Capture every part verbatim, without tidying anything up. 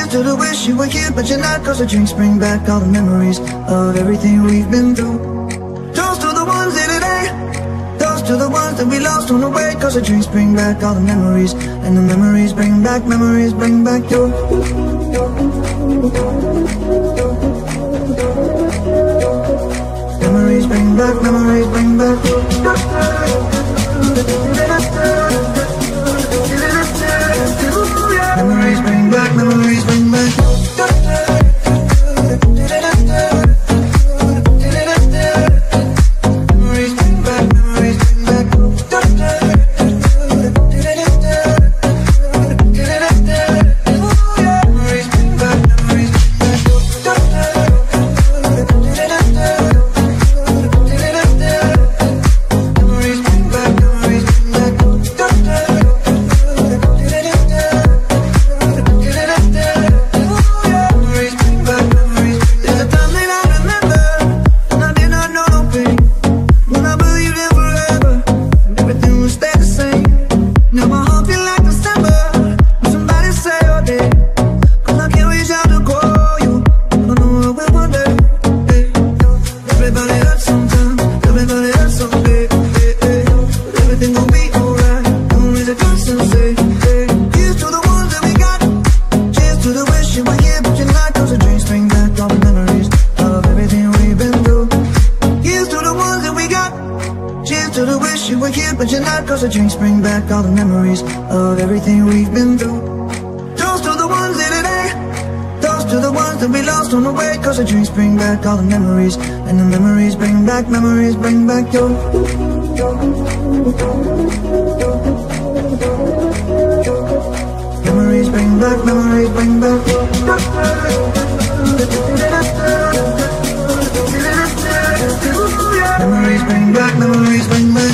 to the wish you were here, but you're not. Cause the drinks bring back all the memories of everything we've been through. Toast to the ones in today, toast to the ones that we lost on the way. Cause the drinks bring back all the memories, and the memories bring back, memories bring back your. Memories bring back, memories bring back your. Memories bring back, memories bring back. Memories bring back, memories bring back. Memories bring back, memories bring back. Memories bring back, memories bring back. But you're not, cause the drinks bring back all the memories of everything we've been through. Toast to the ones in today, toast to the ones that we lost on the way. Cause the drinks bring back all the memories, and the memories bring back, memories bring back your. Memories bring back, memories bring back your. Memories bring back, memories bring back.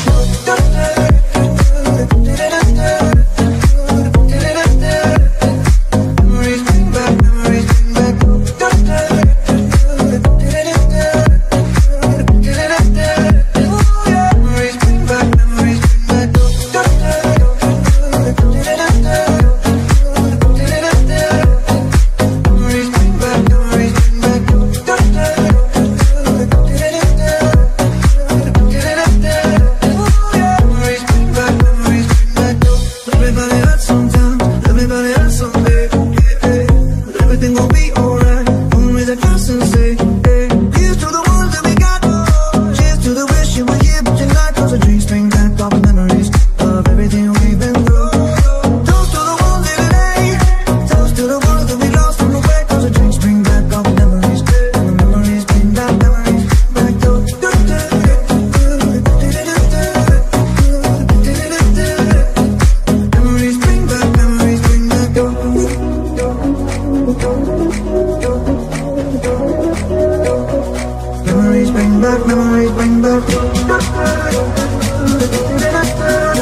Memories bring back, memories bring back.